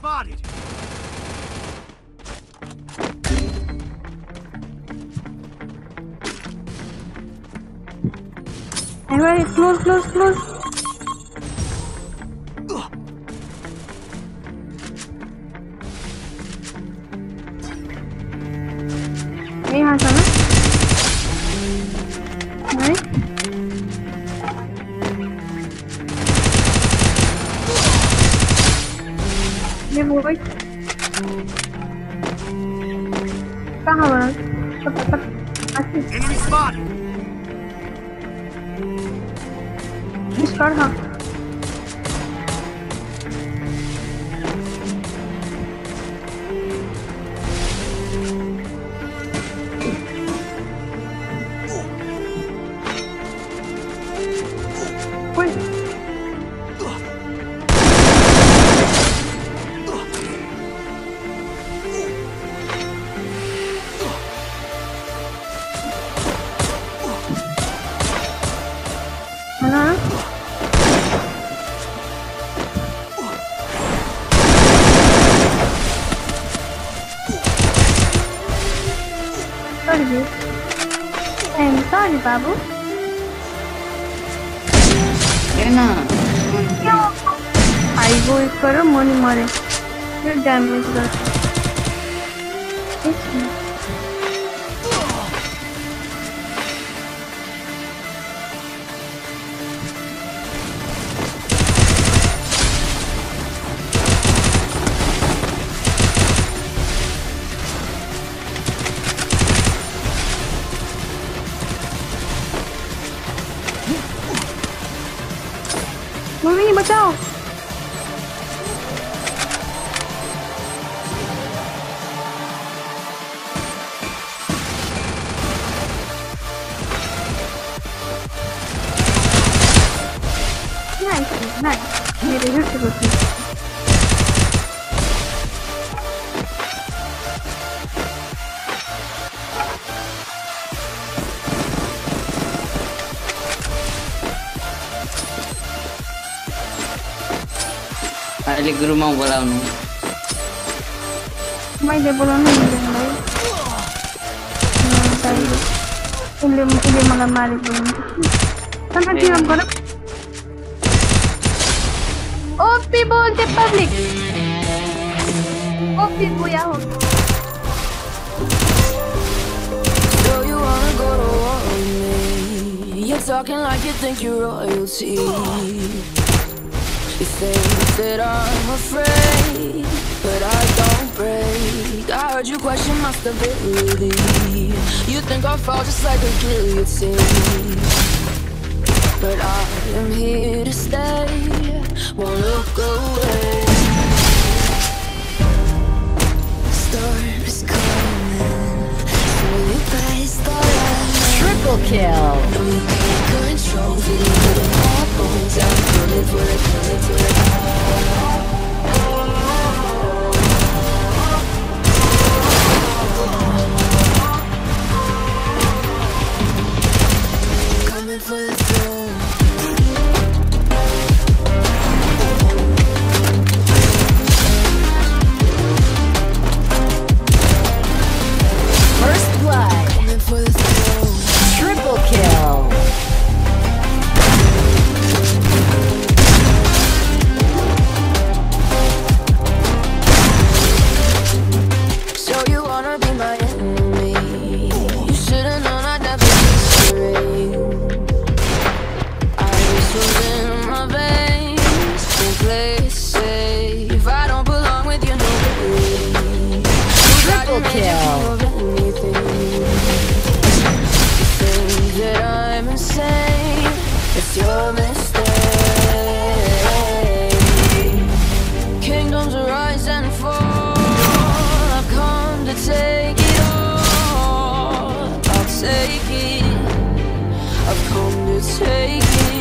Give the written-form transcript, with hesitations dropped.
spotted. Everybody, close. यहाँ छ ना? है? ये वो भाई कहाँ बना? Enemy spotted. Discard हाँ. Sorry, Babu. I go for a money mare. You damage that. Mummy बचाओ नाइस मेरे घर से बची अहिले गुरुमा बोलाउनु मैले बोलाउनु मिल्दैन भाइ उसले मलाई मारेको हुन्छ तिर गर ओ people the public ओपी बुया हो You're talking like you think you're royalty. You think that I'm afraid, but I don't break. I heard you question my stability. You think I'll fall just like a guillotine, but I am here to stay, won't look away. Storm is coming, so you face the light. Triple kill. No, you can't control it. All bones out, coming for it. Coming for the throne. First blood. Coming for the throne. Triple kill. So you wanna be my enemy? You should've known I'd never be straight. Ice was in my veins, can't play it safe. I don't belong with you, no way. Triple kill. That I'm insane, it's your mistake. Kingdoms rise and fall, I've come to take it all. I'll take it, I've come to take it.